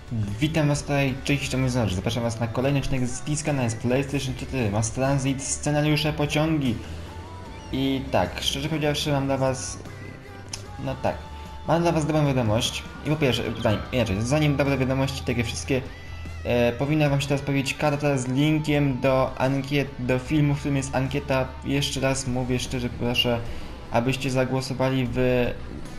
Witam was tutaj, cześć, to mój znacz. Zapraszam was na kolejny odcinek z Cityscana z PlayStation 4, Mass Transit, scenariusze, pociągi. I tak, szczerze powiedziawszy mam dla was... No tak, mam dla was dobrą wiadomość. I po pierwsze, zanim dobre wiadomości, takie wszystkie, powinna wam się teraz pojawić karta z linkiem do filmu, w którym jest ankieta. Jeszcze raz mówię szczerze, proszę, abyście zagłosowali w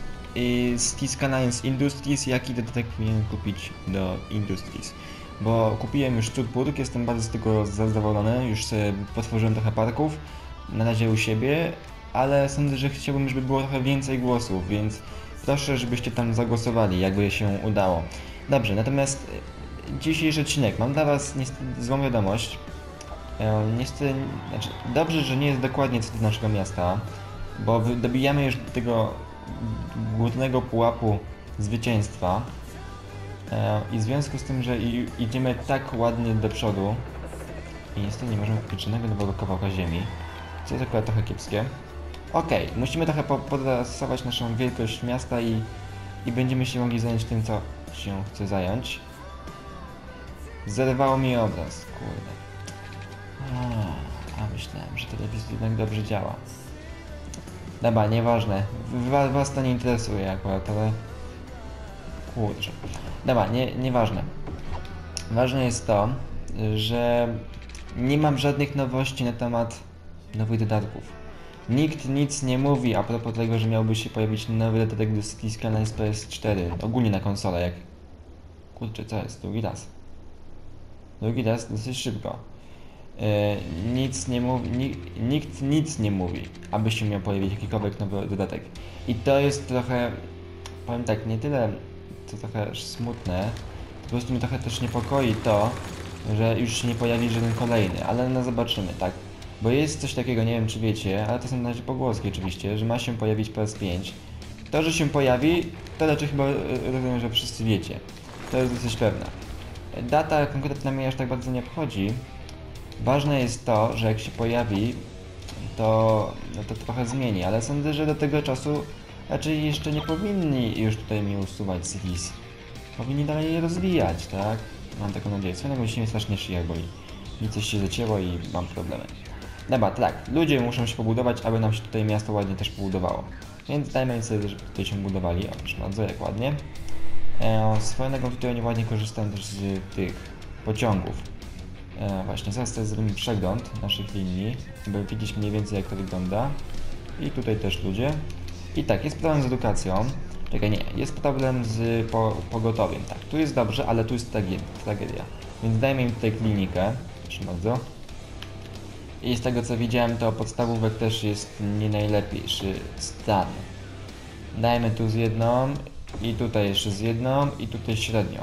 z Industries, jaki dodatek powinienem kupić do Industries. Bo kupiłem już Turburg, jestem bardzo z tego zadowolony, już sobie potworzyłem trochę parków, na razie u siebie, ale sądzę, że chciałbym, żeby było trochę więcej głosów, więc proszę, żebyście tam zagłosowali, jakby się udało. Dobrze, natomiast dzisiejszy odcinek, mam dla was niestety złą wiadomość. Niestety, dobrze, że nie jest dokładnie co do naszego miasta, bo dobijamy już do tego górnego pułapu zwycięstwa i w związku z tym, że idziemy tak ładnie do przodu i niestety nie możemy kupić żadnego nowego kawałka ziemi, co jest akurat trochę kiepskie. Okej, musimy trochę podrasować naszą wielkość miasta i będziemy się mogli zająć tym, co się chce zająć. Zerwało mi obraz, kurde. A myślałem, że telewizja jednak dobrze działa. Dobra, nieważne. Was to nie interesuje akurat, ale... Kurczę. Dobra, nieważne. Ważne jest to, że nie mam żadnych nowości na temat nowych dodatków. Nikt nic nie mówi a propos tego, że miałby się pojawić nowy dodatek do Cityscana z PS4. Ogólnie na konsolę, jak... Kurczę, co jest? Drugi raz. Drugi raz dosyć szybko. Nic nie mówi, nikt nic nie mówi, aby się miał pojawić jakikolwiek nowy dodatek. I to jest trochę, powiem tak, nie tyle, to trochę smutne, po prostu mnie trochę też niepokoi to, że już się nie pojawi żaden kolejny, ale no zobaczymy, tak? Bo jest coś takiego, nie wiem czy wiecie, ale to są na razie pogłoski oczywiście, że ma się pojawić PS5. To, że się pojawi, to raczej chyba rozumiem, że wszyscy wiecie. To jest dosyć pewne. Data konkretna mnie aż tak bardzo nie obchodzi. Ważne jest to, że jak się pojawi, to trochę zmieni, ale sądzę, że do tego czasu raczej jeszcze nie powinni już tutaj mi usuwać CDs. Powinni dalej je rozwijać, tak? Mam taką nadzieję. Swoją drogą się mnie strasznie szyja boli. Mi coś się zacięło i mam problemy. Dobra, tak, ludzie muszą się pobudować, aby nam się tutaj miasto ładnie też pobudowało. Więc dajmy sobie, żeby tutaj się budowali. O, proszę bardzo, jak ładnie. Swoją drogą tutaj nieładnie korzystam też z tych pociągów. Właśnie, zaraz tutaj zrobimy przegląd naszych linii, by widzieć mniej więcej jak to wygląda. I tutaj też ludzie. I tak, jest problem z edukacją. Czekaj, nie, jest problem z pogotowiem. Tak, tu jest dobrze, ale tu jest tragedia. Więc dajmy im tutaj klinikę. Proszę bardzo. I z tego co widziałem, to podstawówek też jest nie najlepszy stan. Dajmy tu z jedną, i tutaj jeszcze z jedną, i tutaj średnią.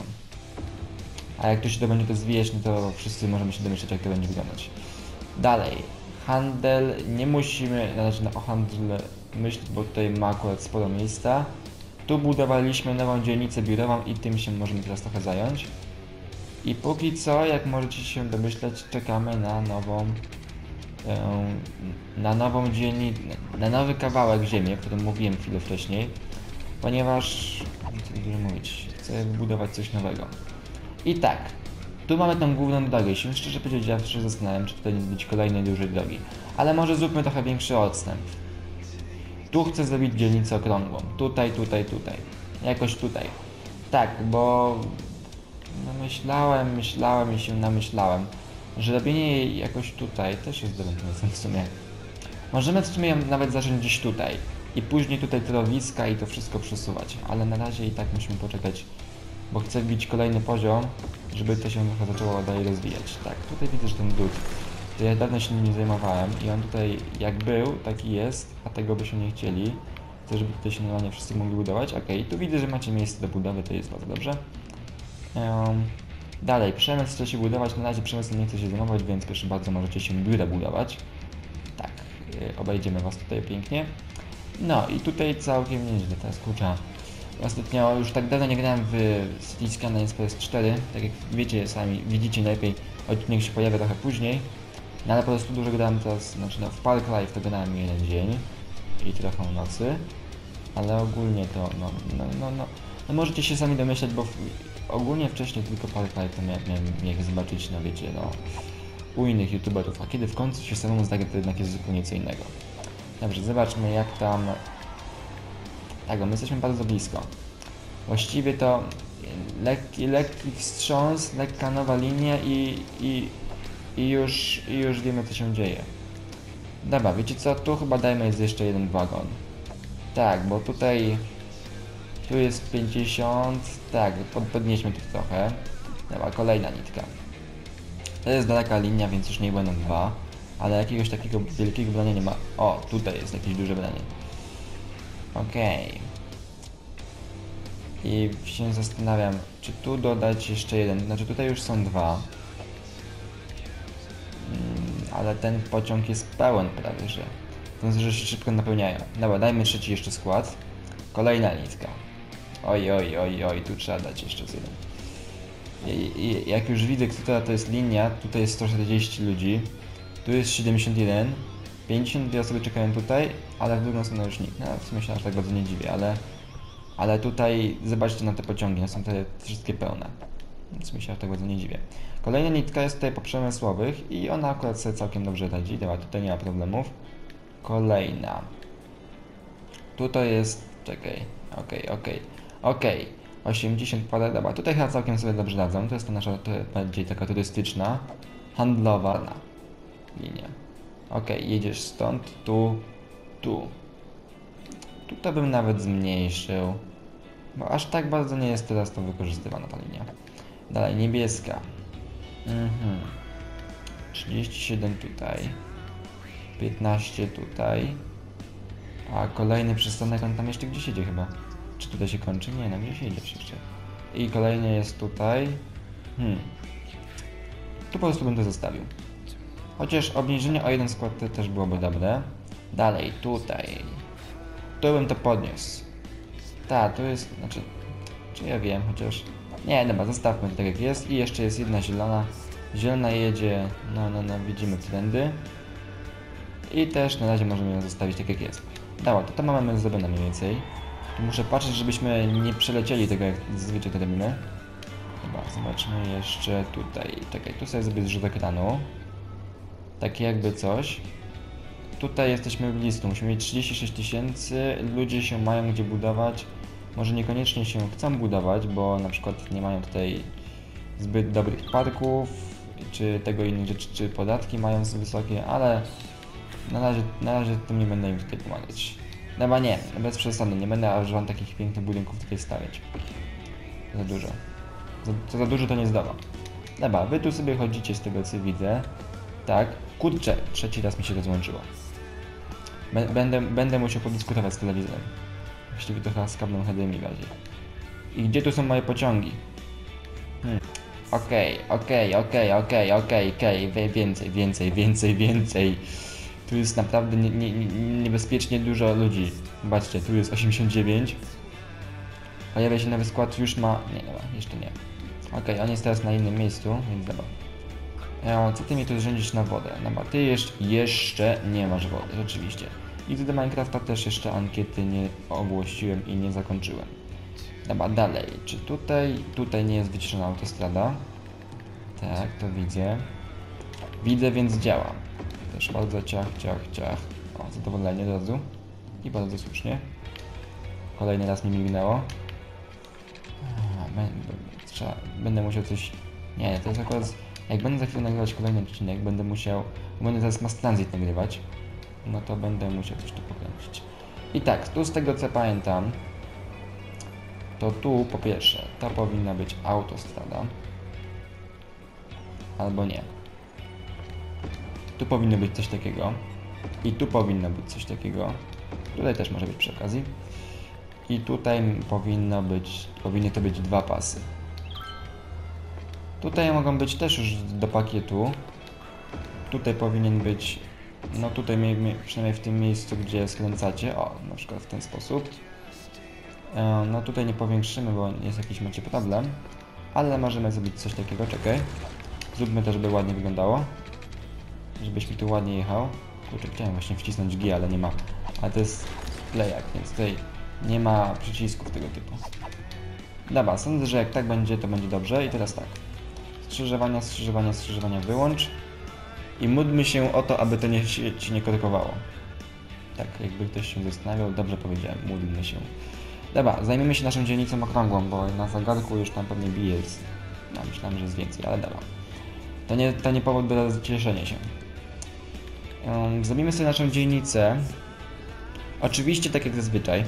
A jak tu się to będzie to zwijać, no to wszyscy możemy się domyśleć, jak to będzie wyglądać. Dalej. Handel. Nie musimy o handel myśleć, bo tutaj ma akurat sporo miejsca. Tu budowaliśmy nową dzielnicę biurową i tym się możemy teraz trochę zająć. I póki co, jak możecie się domyśleć, czekamy na nową dzielnicę, na nowy kawałek ziemi, o którym mówiłem chwilę wcześniej. Ponieważ, co dużo mówić, chcę wybudować coś nowego. I tak, tu mamy tą główną drogę i się szczerze powiedziawszy zastanawiam, czy tutaj nie zrobić kolejnej dużej drogi. Ale może zróbmy trochę większy odstęp. Tu chcę zrobić dzielnicę okrągłą. Tutaj, tutaj, tutaj. Jakoś tutaj. Tak, bo... No myślałem i się namyślałem, że robienie jej jakoś tutaj też jest dobrym pomysłem w sumie. Możemy w sumie nawet zacząć gdzieś tutaj. I później tutaj torowiska i to wszystko przesuwać. Ale na razie i tak musimy poczekać, bo chcę wbić kolejny poziom, żeby to się trochę zaczęło dalej rozwijać. Tak, tutaj widzę, że ten drut. To ja dawno się nim nie zajmowałem i on tutaj jak był, taki jest, a tego byśmy nie chcieli. Chcę, żeby tutaj się normalnie wszyscy mogli budować. Okej, tu widzę, że macie miejsce do budowy, to jest bardzo dobrze. Dalej, przemysł chce się budować, na razie przemysł nie chce się zajmować, więc proszę bardzo, możecie się biura budować. Tak, obejdziemy was tutaj pięknie. No i tutaj całkiem nieźle, teraz kurczę. Ostatnio już tak dawno nie grałem w Cityscana z PS4, tak jak wiecie sami, widzicie najlepiej, odcinek się pojawia trochę później. No ale po prostu dużo grałem teraz, znaczy no w Park Life to grałem jeden dzień i trochę nocy. Ale ogólnie to, no, No możecie się sami domyśleć, bo ogólnie wcześniej tylko parę to miałem jak zobaczyć, no wiecie, no u innych youtuberów, a kiedy w końcu się samemu zdaje, to jednak jest zupełnie co innego. Dobrze, zobaczmy jak tam... Tak, my jesteśmy bardzo blisko. Właściwie to lekki wstrząs, lekka nowa linia i już wiemy co się dzieje. Dobra, wiecie co, tu chyba dajmy jeszcze jeden wagon. Tak, bo tutaj... Tu jest 50, tak, podnieśmy tu trochę. Dobra, kolejna nitka. To jest daleka linia, więc już nie będą dwa. Ale jakiegoś takiego wielkiego brania nie ma. O, tutaj jest jakieś duże branie. Okej. I się zastanawiam, czy tu dodać jeszcze jeden. Znaczy tutaj już są dwa. Ale ten pociąg jest pełen prawie, że. To znaczy, że się szybko napełniają. Dobra, dajmy trzeci jeszcze skład. Kolejna nitka. Oj, tu trzeba dać jeszcze jeden. I jak już widzę, która to jest linia, tutaj jest 140 ludzi, tu jest 71, 52 osoby czekają tutaj, ale w drugą stronę już nikt. No, w sumie się aż tak bardzo nie dziwię, ale tutaj zobaczcie na te pociągi, one są te wszystkie pełne. W sumie się aż tak bardzo nie dziwię. Kolejna nitka jest tutaj po przemysłowych i ona akurat sobie całkiem dobrze radzi. Dobra, tutaj nie ma problemów. Kolejna. Tutaj jest... czekaj. Okej. 80 parę, dobra, tutaj chyba całkiem sobie dobrze radzą. To jest to nasza bardziej taka turystyczna, handlowa linia. Okej, jedziesz stąd, tu. Tutaj bym nawet zmniejszył, bo aż tak bardzo nie jest teraz to wykorzystywana ta linia. Dalej, niebieska. 37 tutaj. 15 tutaj. A kolejny przystanek, on tam jeszcze gdzieś jedzie chyba. Czy tutaj się kończy? Nie, no gdzieś jedzie jeszcze. I kolejny jest tutaj. Tu po prostu bym to zostawił. Chociaż obniżenie o jeden skład też byłoby dobre. Dalej, tutaj. Tu bym to podniósł. Tu jest, znaczy... Czy ja wiem, chociaż... Nie, dobra, zostawmy to tak jak jest. I jeszcze jest jedna zielona. Zielona jedzie, no, widzimy trendy. I też na razie możemy ją zostawić tak jak jest. Dobra, to mamy zrobione mniej więcej. Tu muszę patrzeć, żebyśmy nie przelecieli tego, jak zazwyczaj to robimy. Dobra, zobaczmy jeszcze tutaj. Czekaj, tu sobie zrobię zrzut ekranu. Takie jakby coś. Tutaj jesteśmy blisko, musimy mieć 36 000, ludzie się mają gdzie budować. Może niekoniecznie się chcą budować, bo na przykład nie mają tutaj zbyt dobrych parków, czy tego innych rzeczy, czy podatki mają wysokie, ale na razie tym nie będę im tutaj pomagać. Chyba nie, bez przesady, nie będę aż wam takich pięknych budynków tutaj stawiać. Za dużo. Za dużo to nie zdoła. Dobra, wy tu sobie chodzicie z tego co widzę. Tak, kurczę, trzeci raz mi się rozłączyło. Będę musiał podyskutować z telewizorem. Właściwie to chyba z kablem HDMI bardziej. I gdzie tu są moje pociągi? Okej. Więcej. Tu jest naprawdę niebezpiecznie dużo ludzi. Zobaczcie, tu jest 89. Pojawia się nowy skład, już ma... Nie, dobra, jeszcze nie. Okej, on jest teraz na innym miejscu, więc dobra. Co ty mi tu rządzisz na wodę? Dobra, ty jeszcze nie masz wody, rzeczywiście. I do Minecrafta też jeszcze ankiety nie ogłosiłem i nie zakończyłem. Dobra, dalej. Czy tutaj nie jest wyciszona autostrada? Tak, to widzę. Widzę, więc działa. Też bardzo ciach. O, zadowolenie od razu. I bardzo słusznie. Kolejny raz mi mignęło. Będę musiał coś... Nie, to jest akurat... Jak będę za chwilę nagrywać kolejny odcinek, będę teraz Mass Transit nagrywać, no to będę musiał coś tu pokręcić. I tak, tu z tego co pamiętam, to tu po pierwsze, to powinna być autostrada, albo nie. Tu powinno być coś takiego i tu powinno być coś takiego. Tutaj też może być przy okazji. I tutaj powinny to być dwa pasy. Tutaj mogą być też już do pakietu. Tutaj powinien być, no tutaj przynajmniej w tym miejscu, gdzie skręcacie, o, na przykład w ten sposób. No tutaj nie powiększymy, bo jest jakiś macie problem, ale możemy zrobić coś takiego, czekaj. Zróbmy to, żeby ładnie wyglądało. Żebyś mi tu ładnie jechał. Kurczę, chciałem właśnie wcisnąć G, ale nie ma. Ale to jest playak, więc tutaj nie ma przycisków tego typu. Dobra, sądzę, że jak tak będzie, to będzie dobrze. I teraz tak. Skrzyżowania, skrzyżowania, skrzyżowania wyłącz. I módlmy się o to, aby to ci nie korkowało. Tak, jakby ktoś się zastanawiał, dobrze powiedziałem, módlmy się. Dobra, zajmiemy się naszą dzielnicą okrągłą, bo na zegarku już tam pewnie bije. No, myślałem, że jest więcej, ale dobra. To nie powód do cieszenia się. Zrobimy sobie naszą dzielnicę. Oczywiście tak jak zazwyczaj.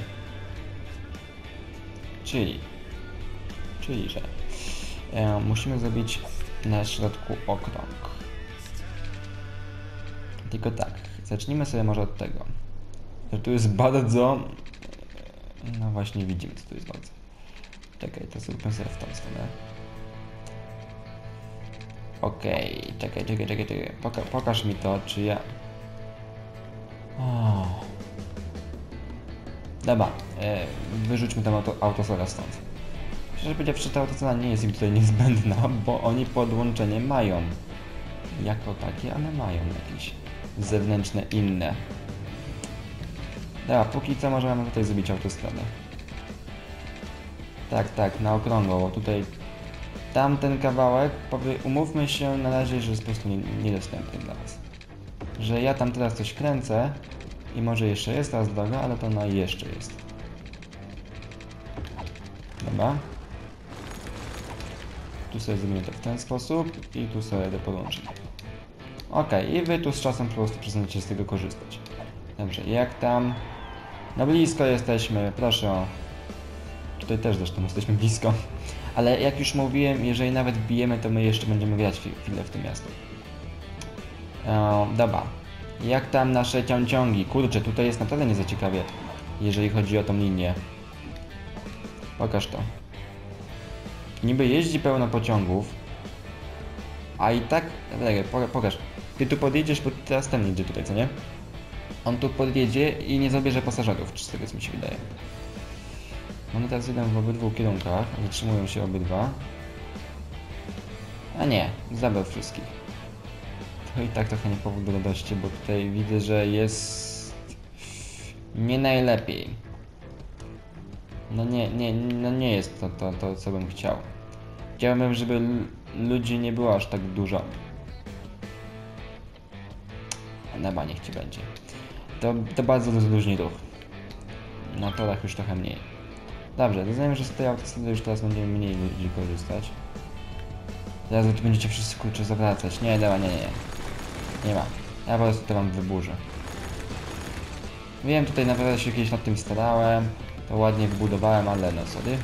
Czyli, że musimy zrobić na środku okrąg. Tylko tak, zacznijmy sobie może od tego, że tu jest bardzo... No właśnie widzimy, co tu jest bardzo. Czekaj, to zróbmy sobie w tą stronę. Okej, czekaj. Pokaż mi to, czy ja... Dobra, wyrzućmy tam autosora stąd. Szczerze powiedziawszy, ta autosora nie jest im tutaj niezbędna, bo oni podłączenie mają. Jako takie, ale mają jakieś zewnętrzne, inne. Dobra, póki co możemy tutaj zrobić autostradę. Tak, na okrągło, bo tutaj tamten kawałek, umówmy się na razie, że jest po prostu niedostępny dla nas. Że ja tam teraz coś kręcę i może jeszcze jest teraz droga, ale to ona jeszcze jest. Dobra. Tu sobie zrobimy to w ten sposób i tu sobie to podłączymy. Ok, i wy tu z czasem po prostu przestaniecie z tego korzystać. Dobrze, jak tam? No blisko jesteśmy, proszę o... Tutaj też zresztą jesteśmy blisko. Ale jak już mówiłem, jeżeli nawet wbijemy, to my jeszcze będziemy grać chwilę w tym miasto. Dobra. Jak tam nasze ciągi? Kurczę, tutaj jest naprawdę nie za ciekawie, jeżeli chodzi o tą linię. Pokaż to. Niby jeździ pełno pociągów, a i tak... Pokaż. Ty tu podjedziesz, bo teraz ten jedzie tutaj, co nie? On tu podjedzie i nie zabierze pasażerów, czy z tego co mi się wydaje. One teraz idą w obydwu kierunkach, zatrzymują się obydwa. A nie, zabrał wszystkich. To i tak trochę nie powód do radości, bo tutaj widzę, że jest... nie najlepiej. No nie jest to co bym chciał. Chciałbym, żeby ludzi nie było aż tak dużo. Dobra, niech ci będzie. To bardzo rozluźni ruch. Na torach już trochę mniej. Dobrze, rozumiem, że z tej autostrady już teraz będziemy mniej ludzi korzystać. Teraz tu będziecie wszyscy kurczę zawracać. Nie, dobra, nie. Nie ma. Ja po prostu to wam wyburzę. Wiem, tutaj naprawdę się kiedyś nad tym starałem. To ładnie wybudowałem, ale no sorry.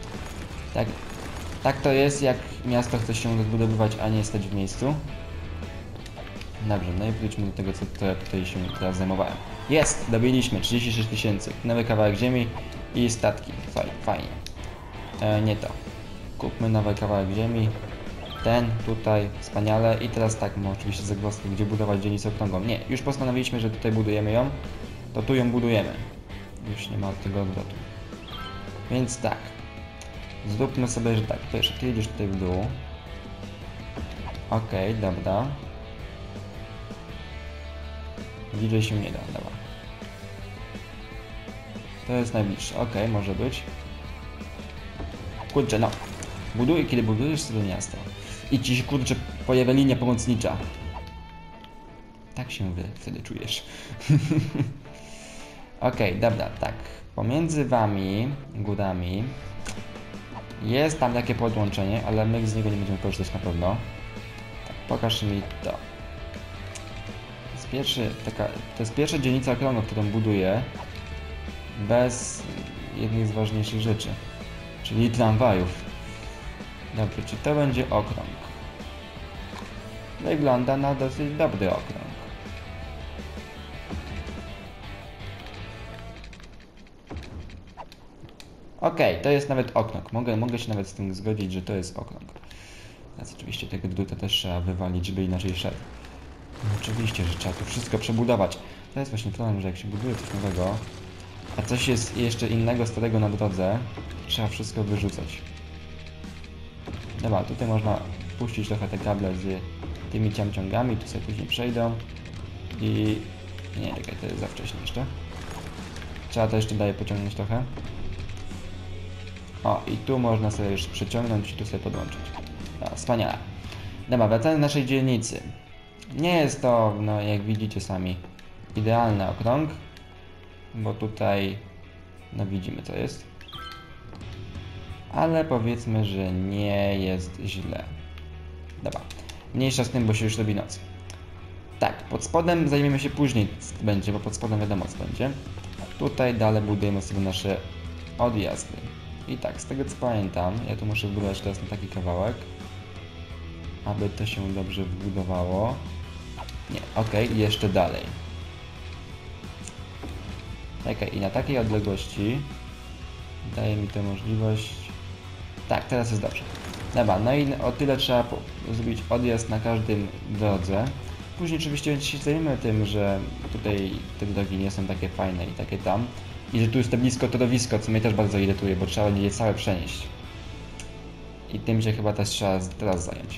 Tak to jest, jak miasto chce się rozbudowywać, a nie stać w miejscu. Dobrze, no i wróćmy do tego, co ja tutaj się teraz zajmowałem. Jest! Dobiliśmy 36 000. Nowy kawałek ziemi i statki. Fajnie. Nie to. Kupmy nowy kawałek ziemi. Ten, tutaj, wspaniale. I teraz tak, mamy oczywiście zagwozdkę, gdzie budować dzielnicę okrągłą. Nie, już postanowiliśmy, że tutaj budujemy ją. To tu ją budujemy. Już nie ma tego odwrotu. Więc tak. Zróbmy sobie, że tak. Ty jedziesz tutaj w dół. Okej, dobra. Bliżej się nie da, dobra. To jest najbliższe, okej, może być. Kurczę, no. Kiedy budujesz sobie miasto i ci się, kurczę, pojawia linia pomocnicza. Tak się wtedy czujesz. Okej, dobra, tak. Pomiędzy wami, górami, jest tam takie podłączenie, ale my z niego nie będziemy korzystać na pewno. Tak, pokaż mi to. To jest pierwsza dzielnica okrągła, którą buduję bez jednej z ważniejszych rzeczy, czyli tramwajów. Dobrze, czy to będzie okrąg? Wygląda na dosyć dobry okrąg. Okej, to jest nawet okrąg. Mogę się nawet z tym zgodzić, że to jest okrąg. Teraz oczywiście tego druta też trzeba wywalić, żeby inaczej szedł. No oczywiście, że trzeba tu wszystko przebudować. To jest właśnie problem, że jak się buduje coś nowego, a coś jest jeszcze innego starego na drodze, trzeba wszystko wyrzucać. Dobra, tutaj można puścić trochę te kable z tymi ciągami, tu sobie później przejdą. I... nie, czekaj, to jest za wcześnie jeszcze. Trzeba to jeszcze dalej pociągnąć trochę. O, i tu można sobie już przeciągnąć i tu sobie podłączyć. No, wspaniale. Dobra, wracając do naszej dzielnicy. Nie jest to, no jak widzicie sami, idealny okrąg, bo tutaj, no widzimy co jest. Ale powiedzmy, że nie jest źle. Dobra, mniejsza z tym, bo się już robi noc. Tak, pod spodem zajmiemy się później, będzie, bo pod spodem wiadomo co będzie. A tutaj dalej budujemy sobie nasze odjazdy. I tak, z tego co pamiętam, ja tu muszę wbudować teraz na taki kawałek, aby to się dobrze wbudowało. Nie, okej, jeszcze dalej. Okej, i na takiej odległości daje mi to możliwość... Tak, teraz jest dobrze. Dobra, no i o tyle trzeba zrobić odjazd na każdym drodze. Później oczywiście się zajmiemy tym, że tutaj te drogi nie są takie fajne i takie tam. I że tu jest to blisko torowisko, co mnie też bardzo irytuje, bo trzeba będzie je całe przenieść. I tym się chyba też trzeba teraz zająć.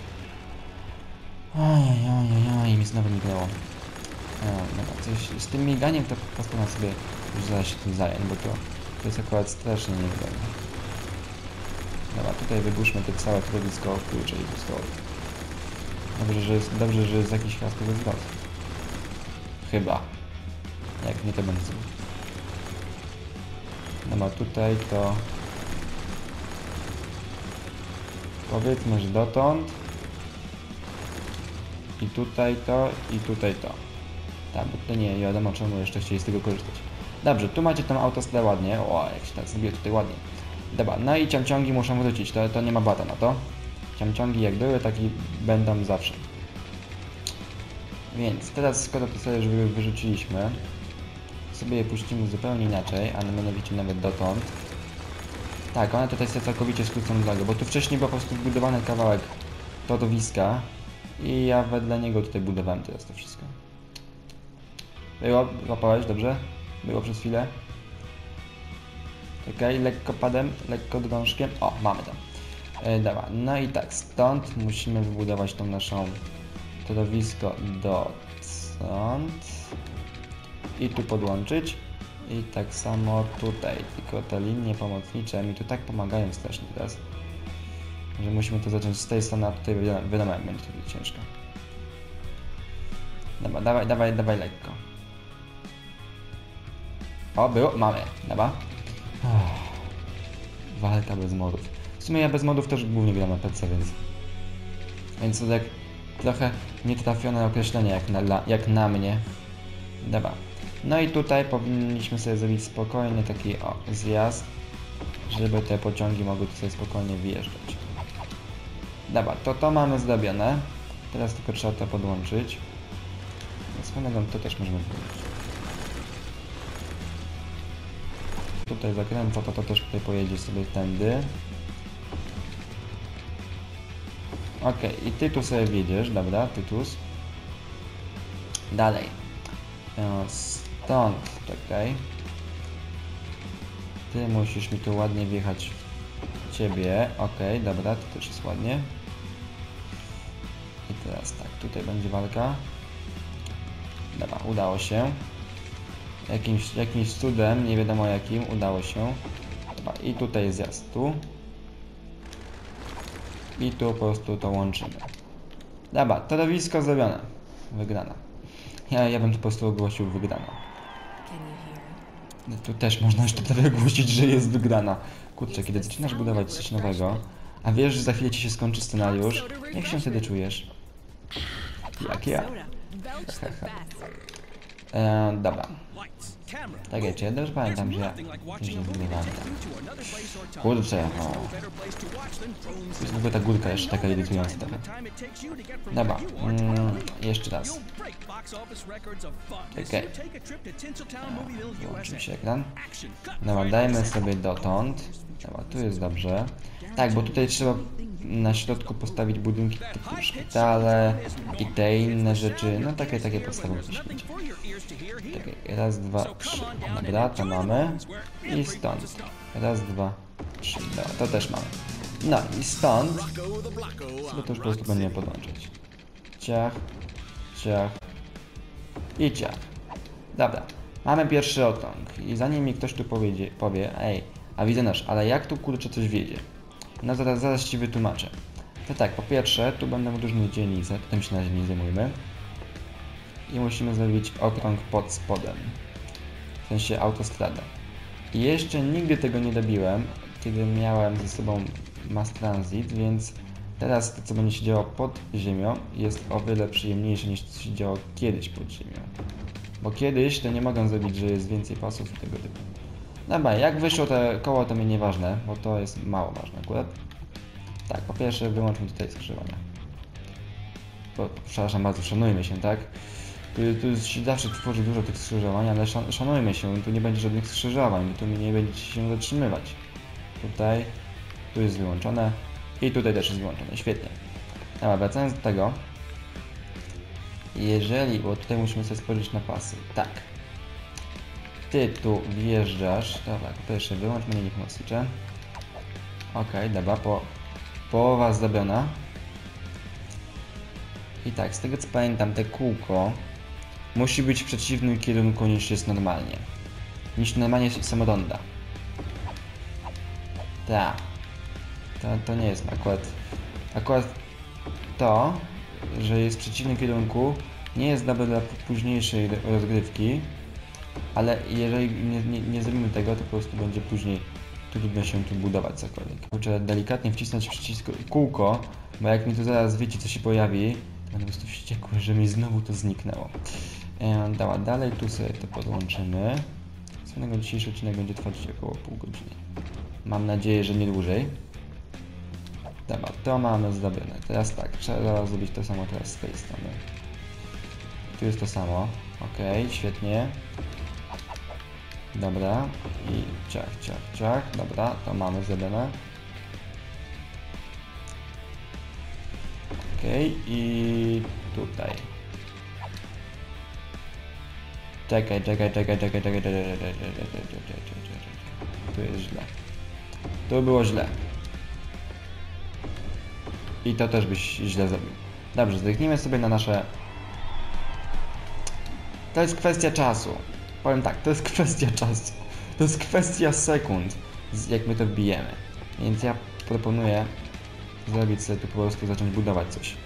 Ojej, mi znowu mignęło. Dobra, coś z tym miganiem to postaram sobie już zaraz się tym zająć, bo to jest akurat strasznie niewygodne. Dobra, tutaj wygłuszmy to całe torowisko, kurczę i stołu. Dobrze, że jest jakiś chaskowy zwrot. Chyba. Jak nie, to będzie. Dobra, tutaj to... Powiedzmy, że dotąd. I tutaj to, i tutaj to. Tak, bo to nie wiadomo czemu jeszcze chcieli z tego korzystać. Dobrze, tu macie tą autostradę ładnie. O, jak się tak zrobiło tutaj ładnie. Dobra, no i ciamciągi muszą wrócić, to nie ma bata na to. Ciamciągi jak były, taki będą zawsze. Więc teraz, skoro to sobie już wyrzuciliśmy, sobie je puścimy zupełnie inaczej, a mianowicie nawet dotąd. Tak, one tutaj sobie całkowicie skrócą drogę, bo tu wcześniej był po prostu wbudowany kawałek torowiska i ja wedle niego tutaj budowałem teraz to wszystko. Było? Łapałeś? Dobrze? Było przez chwilę? Okej, lekko padem, lekko drążkiem. O, mamy to. Dobra, no i tak, stąd musimy wybudować tą naszą torowisko stąd i tu podłączyć. I tak samo tutaj, tylko te linie pomocnicze mi tu tak pomagają strasznie teraz, że musimy to zacząć z tej strony, a tutaj wiadomo jak będzie to ciężko. Dobra, dawaj lekko. O, było, mamy, dobra. Walka bez modów. W sumie ja bez modów też głównie gram na PC, więc to tak trochę nietrafione określenie jak na mnie. Dobra. No i tutaj powinniśmy sobie zrobić spokojny taki zjazd, żeby te pociągi mogły tutaj spokojnie wyjeżdżać. Dobra, to mamy zrobione. Teraz tylko trzeba to podłączyć. Swoją drogą to też możemy podłączyć. Tutaj zakręca, to też tutaj pojedzie sobie tędy. Ok, i ty tu sobie wjedziesz, dobra, Tytus. Dalej. Stąd, czekaj. Ty musisz mi tu ładnie wjechać w ciebie. Ok, dobra, to też jest ładnie. I teraz tak, tutaj będzie walka. Dobra, udało się. Jakimś cudem, nie wiadomo jakim, udało się. Dobra, i tutaj jest zjazd tu. I tu po prostu to łączymy. Dobra, torowisko zrobione. Wygrana. Ja bym tu po prostu ogłosił wygrana. No, tu też można już tutaj ogłosić, że jest wygrana. Kurczę, kiedy zaczynasz budować coś nowego, a wiesz, że za chwilę ci się skończy scenariusz, jak się wtedy czujesz? Jak ja. Dobra. Tak, ja dobrze pamiętam, że ja coś nie zbudowałem. Kurczę, no. To jest w ogóle ta górka jeszcze taka irytująca trochę. Dobra, jeszcze raz. Okej. Wyłączy mi się ekran. Dobra, dajmy sobie dotąd. Dobra, tu jest dobrze. Tak, bo tutaj trzeba na środku postawić budynki typu szpitale i te inne rzeczy, no takie podstawowe śmieci. Tak, raz, dwa, trzy. Dobra, to mamy. I stąd. Raz, dwa, trzy. Dobra, to też mamy. No i stąd sobie to już po prostu będziemy podłączyć. Ciach, ciach i ciach. Dobra, mamy pierwszy okrąg. I zanim mi ktoś tu powie, ej, A widzę nasz, ale jak tu kurczę coś wiedzie? No zaraz ci wytłumaczę. To tak, po pierwsze, tu będą różne dzielnice, tym się na razie nie zajmujmy. I musimy zrobić okrąg pod spodem. W sensie autostradę. I jeszcze nigdy tego nie robiłem, kiedy miałem ze sobą Mass Transit, więc teraz to, co będzie się działo pod ziemią, jest o wiele przyjemniejsze niż to się działo kiedyś pod ziemią. Bo kiedyś to nie mogę zrobić, że jest więcej pasów i tego typu. Dobra, jak wyszło to koło, to mi nieważne, bo to jest mało ważne akurat. Tak, po pierwsze wyłączmy tutaj skrzyżowania. Przepraszam bardzo, szanujmy się, tak? Tu się zawsze tworzy dużo tych skrzyżowań, ale szanujmy się, tu nie będzie żadnych skrzyżowań, tu nie będziecie się zatrzymywać. Tutaj, tu jest wyłączone i tutaj też jest wyłączone, świetnie. Dobra, wracając do tego. Jeżeli, bo tutaj musimy sobie spojrzeć na pasy, tak. Ty tu wjeżdżasz, dobra, po pierwsze wyłącz mnie, niech mocnicze. Okej, dobra, połowa zrobiona. I tak, z tego co pamiętam, te kółko musi być w przeciwnym kierunku niż jest normalnie. Niż normalnie samorząda. Tak. To nie jest akurat to, że jest w przeciwnym kierunku, nie jest dobre dla późniejszej rozgrywki, ale jeżeli nie zrobimy tego, to po prostu będzie później trudno się tu budować cokolwiek. Muszę delikatnie wcisnąć przycisk kółko, bo jak mi tu zaraz wiecie, co się pojawi, to będę po prostu wściekły, że mi znowu to zniknęło. Dobra, dalej tu sobie to podłączymy. Słownego dzisiejszy odcinek będzie trwać około pół godziny. Mam nadzieję, że nie dłużej. Dobra, to mamy zrobione. Teraz tak, trzeba zrobić to samo teraz z tej strony. Tu jest to samo. Ok, świetnie. Dobra. I ciach. Dobra, to mamy zrobione. Ok, i tutaj. Czekaj. Tu jest źle. Tu było źle. I to też byś źle zrobił. Dobrze, zerknijmy sobie na nasze... To jest kwestia czasu. Powiem tak, to jest kwestia czasu. To jest kwestia sekund, jak my to wbijemy. Więc ja proponuję zrobić sobie tu po prostu zacząć budować coś.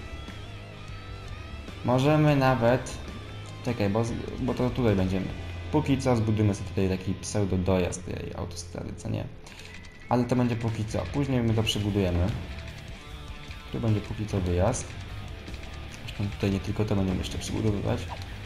Możemy nawet... Czekaj, bo to tutaj będziemy. Póki co zbudujmy sobie tutaj taki pseudo dojazd tej autostrady, co nie? Ale to będzie póki co. Później my to przebudujemy. Tu będzie póki co wyjazd. Zresztą tutaj nie tylko to będziemy jeszcze przybudowywać.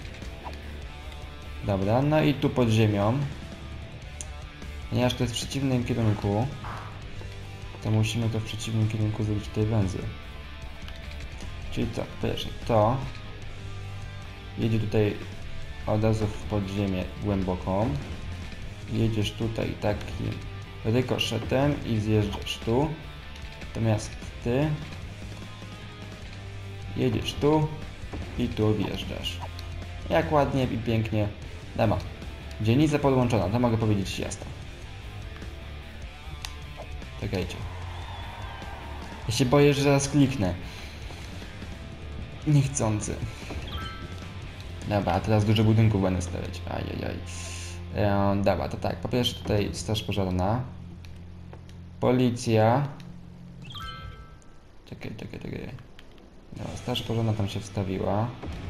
Dobra, no i tu pod ziemią. Ponieważ to jest w przeciwnym kierunku, to musimy to w przeciwnym kierunku zrobić tutaj węzeł. Czyli co? Pierwsze to jedzie tutaj od razu w podziemię głęboką. Jedziesz tutaj takim rykoszetem i zjeżdżasz tu. Natomiast ty jedziesz tu i tu wjeżdżasz. Jak ładnie i pięknie. Dama. Dzielnica podłączona, to mogę powiedzieć jasno. Czekajcie. Ja się boję, że zaraz kliknę. Niechcący. Dobra, a teraz dużo budynków będę stawiać. Ajajaj. Dobra, to tak. Po pierwsze tutaj straż pożarna. Policja. Czekaj. Dobra, straż pożarna tam się wstawiła.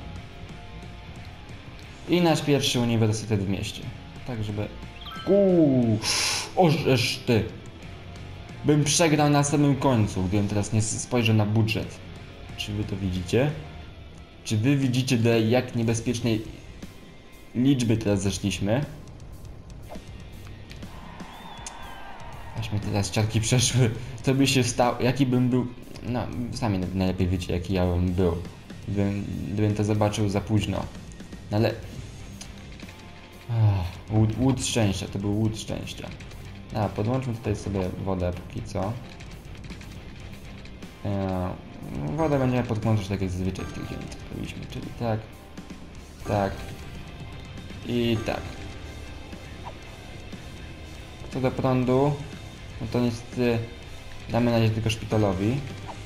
I nasz pierwszy uniwersytet w mieście. Tak, żeby... Ożeż ty! Bym przegrał na samym końcu, gdybym teraz nie spojrzał na budżet. Czy wy to widzicie? Czy wy widzicie, do jak niebezpiecznej liczby teraz zeszliśmy? Aż mi teraz ciarki przeszły. Co by się stało? Jaki bym był... No, sami najlepiej wiecie, jaki ja bym był. Gdybym to zobaczył za późno. No ale... Łód szczęścia, to był łód szczęścia. Podłączmy tutaj sobie wodę póki co. Wodę będziemy podłączać tak jak zazwyczaj w tych dzielnicach robiliśmy, czyli tak i tak. Co do prądu, no to niestety damy na razie tylko szpitalowi.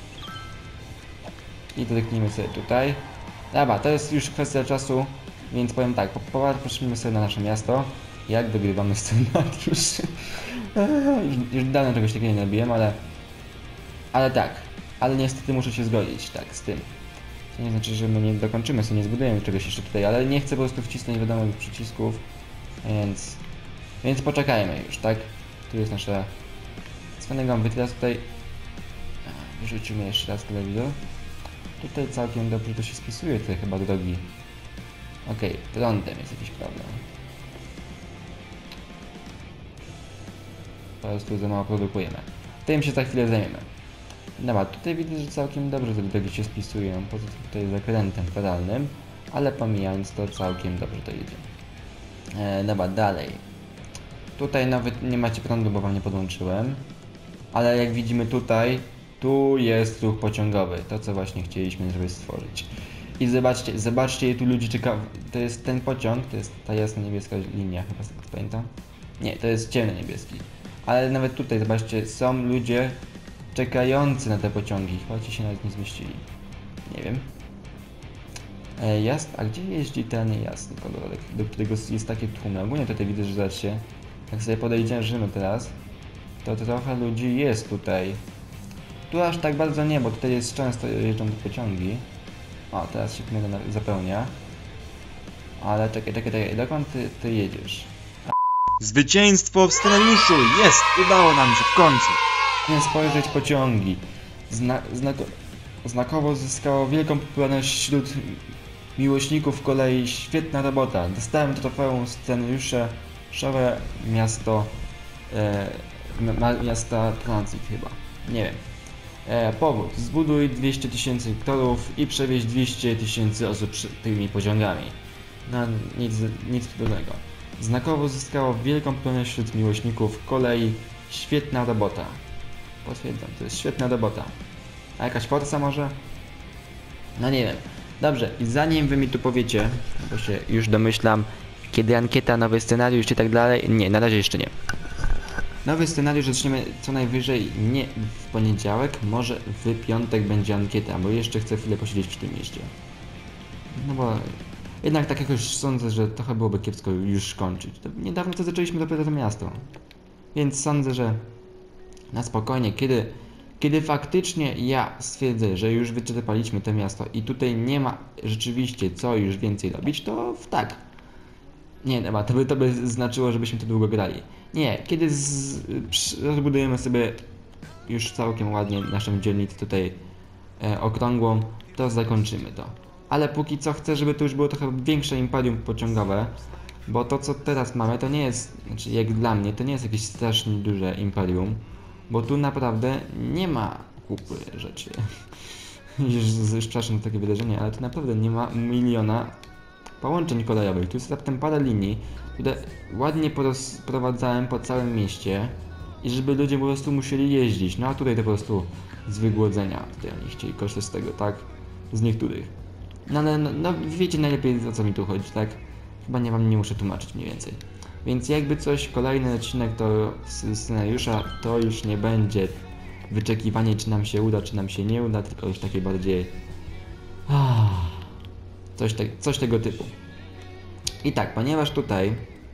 I kliknijmy sobie tutaj. Dobra, to jest już kwestia czasu, więc powiem tak, popatrzmy sobie na nasze miasto. Jak wygrywamy scenariusz? Już dawno czegoś takiego nie robiłem, ale tak. Ale niestety muszę się zgodzić, tak, z tym. To nie znaczy, że my nie dokończymy sobie, nie zbudujemy czegoś jeszcze tutaj, ale nie chcę po prostu wcisnąć wiadomych przycisków, więc poczekajmy już, tak? Tu jest nasza Svenegambit, teraz tutaj wyrzucimy jeszcze raz telewizor. Tutaj całkiem dobrze to się spisuje, te chyba drogi. Okej, prądem jest jakiś problem. Po prostu za mało produkujemy. Tym się za chwilę zajmiemy. Dobra, tutaj widzę, że całkiem dobrze te drogi się spisują, poza tutaj zakrętem pedalnym, ale pomijając to całkiem dobrze to idzie. Dobra, dalej. Tutaj nawet nie macie prądu, bo wam nie podłączyłem, ale jak widzimy tutaj, tu jest ruch pociągowy, to co właśnie chcieliśmy żeby stworzyć. I zobaczcie, tu ludzie czeka, to jest ten pociąg, to jest ta jasna niebieska linia, chyba z tego pamiętam. Nie, to jest ciemno niebieski. Ale nawet tutaj, zobaczcie, są ludzie czekający na te pociągi, chyba ci się nawet nie zmieścili. Nie wiem. A gdzie jeździ ten jasny kolorek, do którego jest takie tłumy? Ogólnie tutaj widzę, że zobaczcie, jak sobie podejdziemy teraz, to trochę ludzi jest tutaj. Tu aż tak bardzo nie, bo tutaj jest często jeżdżą te pociągi. O, teraz się chmura zapełnia. Ale czekaj, dokąd ty jedziesz? Zwycięstwo w scenariuszu! Jest! Udało nam się w końcu! Nie spojrzeć pociągi. Znakowo zyskało wielką popularność wśród miłośników kolei. Świetna robota. Dostałem trofeum scenariusze Showe miasto miasta Transit chyba. Nie wiem. Powód. Zbuduj 200 000 torów i przewieź 200 000 osób tymi pociągami. No nic trudnego. Znakowo zyskało wielką popularność wśród miłośników kolei. Świetna robota. Potwierdzam, to jest świetna robota. A jakaś forsa może? No nie wiem. Dobrze, i zanim wy mi tu powiecie, bo się już domyślam, kiedy ankieta, nowy scenariusz i tak dalej, nie, na razie jeszcze nie. Nowy scenariusz zaczniemy co najwyżej nie w poniedziałek, może w piątek będzie ankieta, bo jeszcze chcę chwilę posiedzieć w tym mieście. No bo jednak tak jakoś sądzę, że trochę byłoby kiepsko już kończyć. Niedawno to zaczęliśmy dopiero to miasto. Więc sądzę, że na spokojnie, kiedy faktycznie ja stwierdzę, że już wyczerpaliśmy to miasto i tutaj nie ma rzeczywiście co już więcej robić, to tak. Nie, dobra, to by znaczyło, żebyśmy to długo grali. Nie, kiedy rozbudujemy sobie już całkiem ładnie naszą dzielnicę tutaj okrągłą, to zakończymy to. Ale póki co chcę, żeby to już było trochę większe imperium pociągowe, bo to co teraz mamy to nie jest, znaczy jak dla mnie, to nie jest jakieś strasznie duże imperium, bo tu naprawdę nie ma kupy rzeczy. Już przepraszam za takie wydarzenie, ale tu naprawdę nie ma miliona połączeń kolejowych. Tu jest raptem parę linii, które ładnie porozprowadzałem po całym mieście i żeby ludzie po prostu musieli jeździć. No a tutaj to po prostu z wygłodzenia. Tutaj oni chcieli korzystać z tego, tak? Z niektórych. No ale no, wiecie najlepiej o co mi tu chodzi, tak? Chyba wam nie muszę tłumaczyć mniej więcej. Więc jakby coś, kolejny odcinek to scenariusza to już nie będzie wyczekiwanie czy nam się uda, czy nam się nie uda, tylko już takie bardziej coś tego typu. I tak, ponieważ tutaj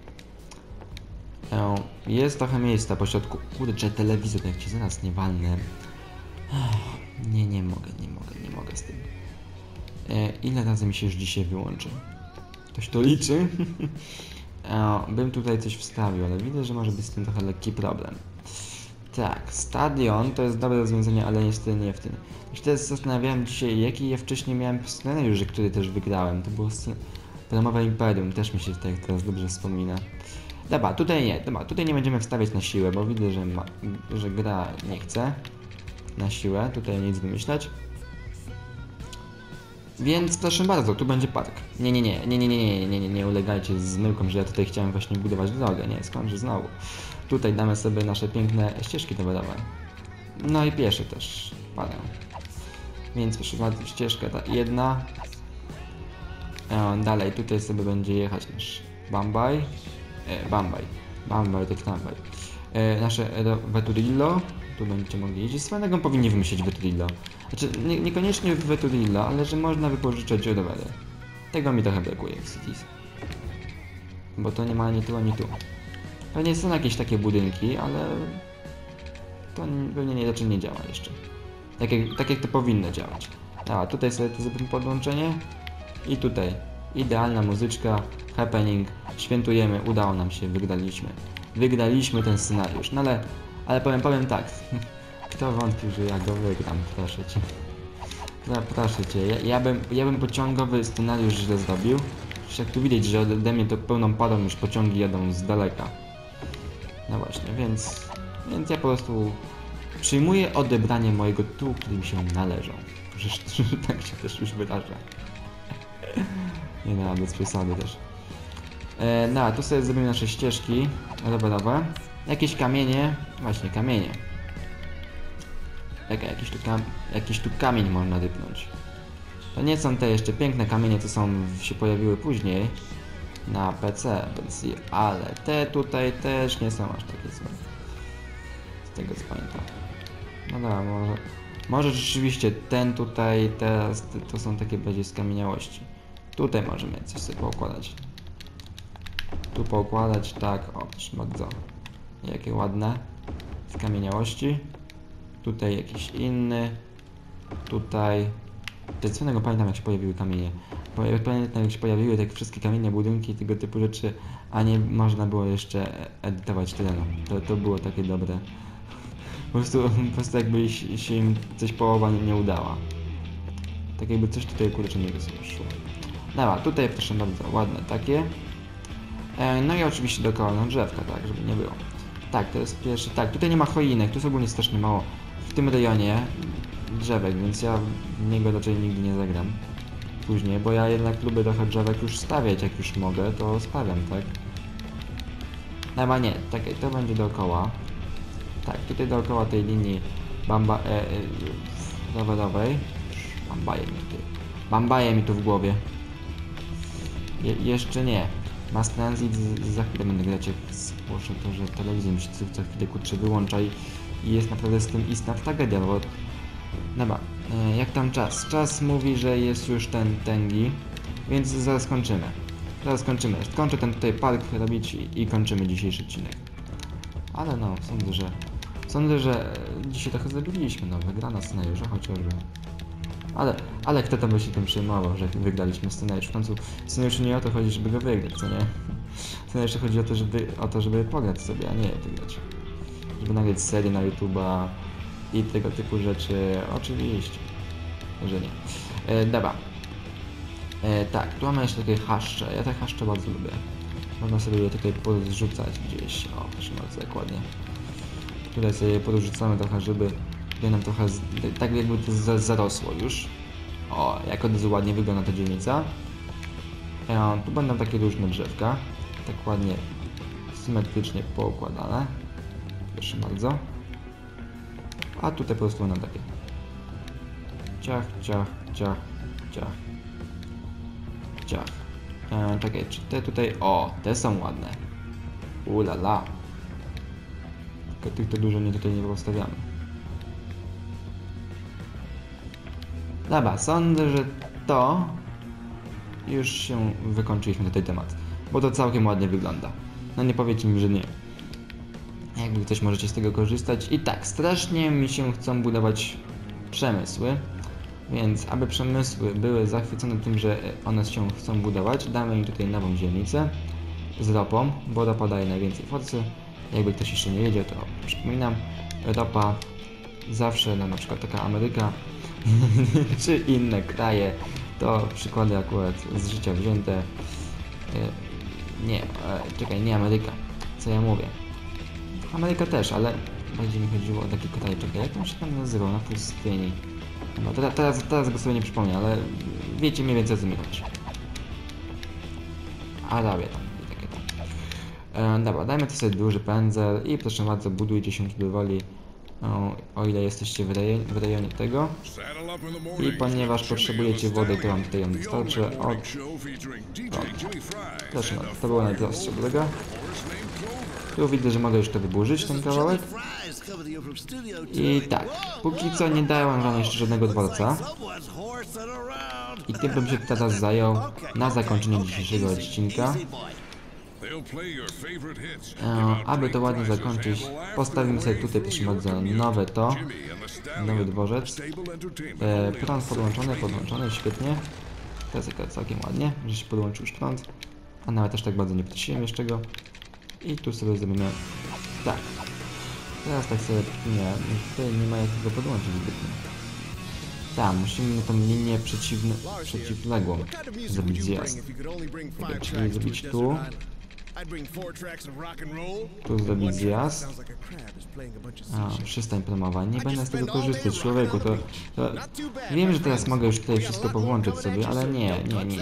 jest trochę miejsca po środku. Kurczę, telewizor jak ci zaraz nie walnę. Nie mogę z tym. Ile razy mi się już dzisiaj wyłączy? Ktoś to liczy? Bym tutaj coś wstawił, ale widzę, że może być z tym trochę lekki problem. Tak, stadion to jest dobre rozwiązanie, ale niestety nie w tym. Już teraz zastanawiałem dzisiaj, jaki ja wcześniej miałem scenariusz, który też wygrałem. To było Promowe Imperium, też mi się tak teraz dobrze wspomina. Dobra, tutaj nie będziemy wstawiać na siłę, bo widzę, że gra nie chce na siłę, tutaj nic wymyślać. Więc proszę bardzo, tu będzie park. Nie ulegajcie z myłką, że ja tutaj chciałem właśnie budować drogę, nie, skądże znowu. Tutaj damy sobie nasze piękne ścieżki rowerowe. No i piesze też parę. Więc proszę bardzo, ścieżka ta jedna. Dalej, tutaj sobie będzie jechać nasz Bambaj to tramwaj. Nasze Veturillo. Tu będziecie mogli jeździć. Swoją drogą powinni wymyślić Veturillo. Znaczy, niekoniecznie w Veturillo, ale że można wypożyczać rowery. Tego mi trochę brakuje w Cities. Bo to nie ma ani tu, ani tu. Pewnie są jakieś takie budynki, ale to pewnie nie, raczej nie działa jeszcze. Tak jak to powinno działać. A tutaj sobie to zrobimy podłączenie. I tutaj idealna muzyczka, happening, świętujemy, udało nam się, wygraliśmy. Wygraliśmy ten scenariusz, no ale powiem tak. Kto wątpił, że ja go wygram, proszę cię. Proszę cię, ja bym pociągowy scenariusz źle zrobił. Jak tu widać, że ode mnie to pełną parą już pociągi jadą z daleka. No właśnie, więc ja po prostu przyjmuję odebranie mojego tytułu, który mi się należą. Że tak się też już wydarza. Nie no, bez przesady też. No, a tu sobie zrobimy nasze ścieżki rowerowe. Jakieś kamienie, właśnie kamienie. Jakiś tu kamień można rypnąć. To nie są te jeszcze piękne kamienie, co się pojawiły później na PC, ale te tutaj też nie są aż takie złe. Z tego co pamiętam. No dobra, może rzeczywiście ten tutaj, teraz to są takie bardziej skamieniałości. Tutaj możemy coś sobie poukładać. Tu poukładać, tak, o, proszę bardzo. Jakie ładne skamieniałości. Tutaj jakiś inny. Tutaj. Tego pamiętam, jak się pojawiły kamienie. Pamiętam, jak się pojawiły te wszystkie kamienne budynki i tego typu rzeczy, a nie można było jeszcze edytować terenu. To było takie dobre. Po prostu jakby się im coś połowa nie udała. Tak jakby coś tutaj kurczę nie wyszło. Dobra, tutaj proszę bardzo, ładne takie. No i oczywiście dookoła no, drzewka, tak, żeby nie było. Tak, to jest pierwszy, tak, tutaj nie ma choinek, tu jest ogólnie strasznie mało w tym rejonie drzewek, więc ja w niego raczej nigdy nie zagram później, bo ja jednak lubię trochę drzewek już stawiać, jak już mogę, to stawiam, tak? Chyba nie, tak, to będzie dookoła. Tak, tutaj dookoła tej linii rowerowej. Bambaje mi tu w głowie. Jeszcze nie. Mass Transit za chwilę będę grać, jak spłoszę to, że telewizję mi się co chwilę kurczę wyłącza i jest naprawdę z tym istna tragedia, bo... Dobra, jak tam czas? Czas mówi, że jest już ten tęgi, więc zaraz kończymy. Skończę ten tutaj park robić i kończymy dzisiejszy odcinek. Ale no, sądzę, że dzisiaj trochę zrobiliśmy, no, wygrana scenariusza chociażby. Ale kto tam by się tym przejmował, że wygraliśmy scenariusz? W końcu scenariuszu nie o to chodzi, żeby go wygrać, co nie? Scenariuszu chodzi o to, żeby pograć sobie, a nie wygrać. Żeby nagrać serię na YouTube'a i tego typu rzeczy, oczywiście, że nie. Dobra. Tak, tu mamy jeszcze takie haszcze, ja te haszcze bardzo lubię. Można sobie je tutaj porzucać gdzieś, o proszę bardzo, jak ładnie. Tutaj sobie porzucamy trochę, żeby nam trochę, tak jakby to zarosło już. O, jak od razu ładnie wygląda ta dzielnica. Tu będą takie różne drzewka, tak ładnie, symetrycznie poukładane. Proszę bardzo. A tutaj po prostu będą takie. Ciach, ciach, ciach, ciach. Ciach. Takie, czy te tutaj, o, te są ładne. Ulala. Tylko tych to dużo tutaj nie postawiamy. Dobra, sądzę, że to już się wykończyliśmy na ten temat, bo to całkiem ładnie wygląda. No nie powiecie mi, że nie. Jakby coś możecie z tego korzystać. I tak, strasznie mi się chcą budować przemysły, więc aby przemysły były zachwycone tym, że one się chcą budować, damy im tutaj nową dzielnicę z ropą, bo ropa daje najwięcej forcy. Jakby ktoś jeszcze nie wiedział, to przypominam, ropa zawsze, no, na przykład taka Ameryka czy inne kraje, to przykłady akurat z życia wzięte. Nie Ameryka, co ja mówię. Ameryka też, ale bardziej mi chodziło o taki kraj, jak to się tam nazywał, na pustyni. No, teraz go sobie nie przypomnę, ale wiecie mniej więcej o co mi chodzi. Arabia tam i takie tam. Dobra, dajmy tu sobie duży pędzel i proszę bardzo, budujcie się kiedy woli, o ile jesteście w rejonie tego. I ponieważ potrzebujecie wody, to wam tutaj ją wystarczy od... Proszę bardzo, to była najprostsza droga. Tu widzę, że mogę już to wyburzyć, ten kawałek. I tak, póki co nie dałem wam jeszcze żadnego dworca. I tym bym się teraz zajął na zakończenie dzisiejszego odcinka. Aby to ładnie zakończyć, postawimy sobie tutaj proszę bardzo nowy dworzec. Prąd podłączony, świetnie. To jest całkiem ładnie, że się podłączył już prąd. A nawet też tak bardzo nie prosiłem jeszcze go. I tu sobie zrobimy tak. Teraz tak sobie, nie, tutaj nie ma jak go podłączyć zbytnio. Tak, musimy tą linię przeciwległą zrobić zjazd. Tak, czyli zrobić tu. Tu zrobić zjazd. Przystań promowa. Nie będę z tego korzystać, człowieku, to... Wiem, że teraz mogę już tutaj wszystko powłączyć sobie, ale nie.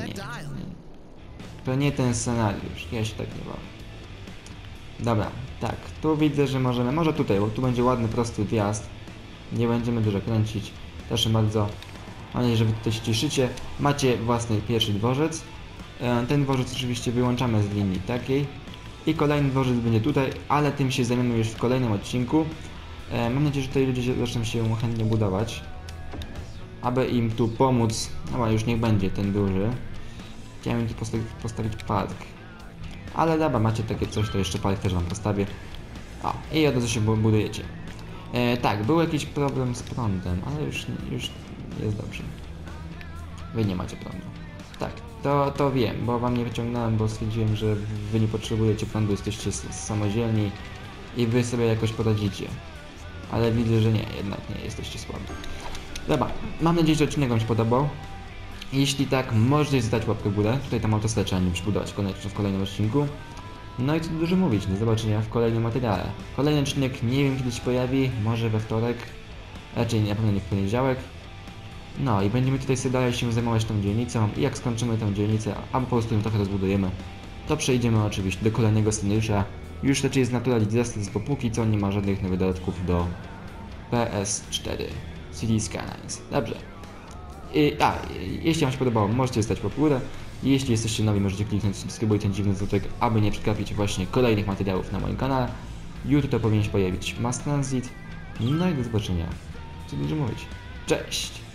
To nie ten scenariusz, ja się tak nie bawię. Dobra, tak, tu widzę, że możemy, może tutaj, bo tu będzie ładny, prosty wjazd. Nie będziemy dużo kręcić. Proszę bardzo, mam nadzieję, że wy tutaj się cieszycie. Macie własny pierwszy dworzec. Ten dworzec oczywiście wyłączamy z linii takiej. I kolejny dworzec będzie tutaj, ale tym się zajmiemy już w kolejnym odcinku. Mam nadzieję, że tutaj ludzie zaczną się chętnie budować. Aby im tu pomóc, no już niech będzie ten duży. Chciałem tu postawić park. Ale dobra, macie takie coś, to jeszcze park też wam postawię. O, i od razu się budujecie. Tak, był jakiś problem z prądem, ale już jest dobrze. Wy nie macie prądu. Tak, to wiem, bo wam nie wyciągnąłem, bo stwierdziłem, że wy nie potrzebujecie prądu, jesteście samodzielni i wy sobie jakoś poradzicie. Ale widzę, że nie, jednak nie, jesteście słabi. Dobra, mam nadzieję, że odcinek wam się podobał. Jeśli tak, możecie zadać łapkę w górę. Tutaj tam autostradę trzeba nie przybudować koniecznie w kolejnym odcinku. No i co tu dużo mówić, do zobaczenia w kolejnym materiale. Kolejny odcinek nie wiem kiedy się pojawi, może we wtorek, raczej na pewno nie w poniedziałek. No i będziemy tutaj sobie dalej się zajmować tą dzielnicą i jak skończymy tę dzielnicę, albo po prostu ją trochę rozbudujemy, to przejdziemy oczywiście do kolejnego scenariusza. Już raczej jest naturalizacja, bo póki co nie ma żadnych nowych dodatków do PS4 City Skylines. Dobrze. Jeśli wam się podobało, możecie zostać po górę. Jeśli jesteście nowi, możecie kliknąć subskrybuj ten dziwny dzwonek, aby nie przegapić właśnie kolejnych materiałów na moim kanale. Jutro to powinien się pojawić Mass Transit. No i do zobaczenia. Co dużo mówić. Cześć!